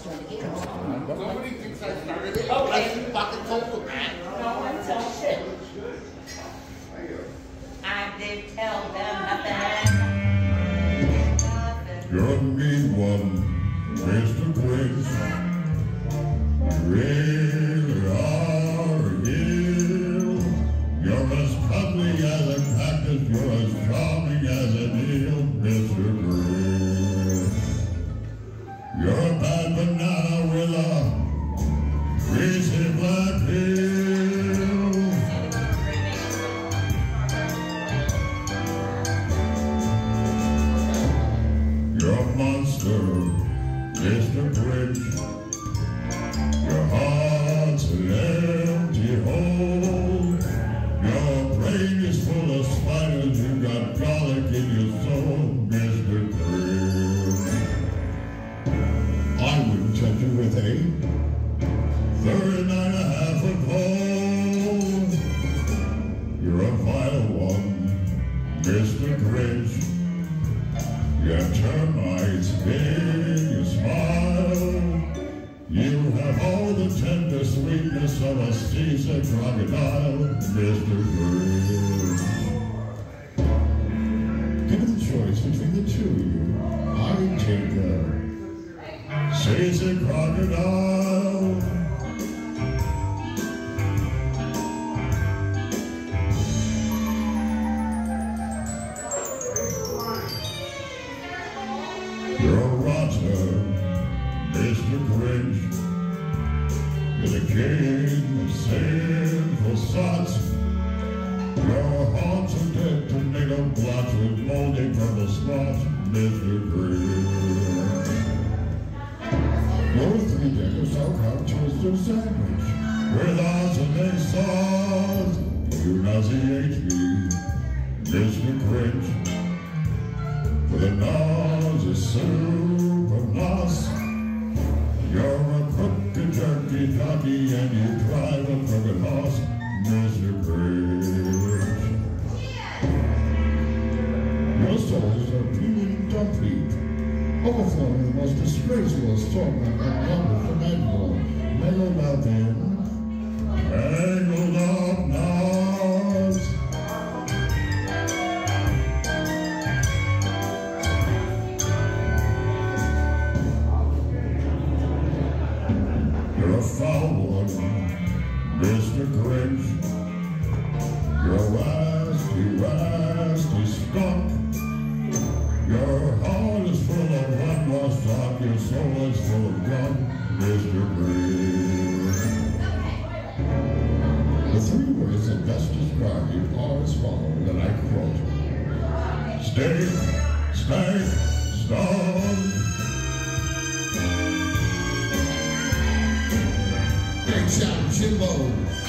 Somebody thinks I started it. Oh, I fucking told man. No one tell shit. I did tell them nothing. You're a mean one, Mr. Grinch. You really are you. You're as cuddly as a cactus, you're as charming as an eel, Mr. Grinch. You're a bad banana with a greasy black heel. You're a monster, Mr. Grinch. Your heart's an empty hole. Your brain is full of spiders. You got garlic in your soul, Mr. Grinch. I wouldn't touch you with a 39.5-foot pole. You're a vile one, Mr. Grinch. You have termites in your smile. You have all the tender sweetness of a seasick crocodile, Mr. Grinch. Given the choice between the two of you, I'd take a seasick crocodile. You're a rotter, Mr. Grinch. You're the king of sinful sots. Your haunts are dead tomato blots with moldy purple spots, Mr. Grinch. Your three-decker sauerkraut toaster sandwich with arsenic sauce. You nauseate me, Mr. Grinch. With a nose of soup of moss. You're a crooked jerky jockey and you drive a crooked horse, Mr. Grinch. Your souls are peeling dump heap, overflowing the most disgraceful assortment of lumber from Edinburgh, mangled out in tangled up knobs. You're a foul one, Mr. Grinch. You're a rasty skunk. Your heart is full of unlost talk. Your soul is full of gunk, Mr. Grinch. The three words that best describe you are as follows, and I quote: steak, snake, stone. Great job, Jimbo.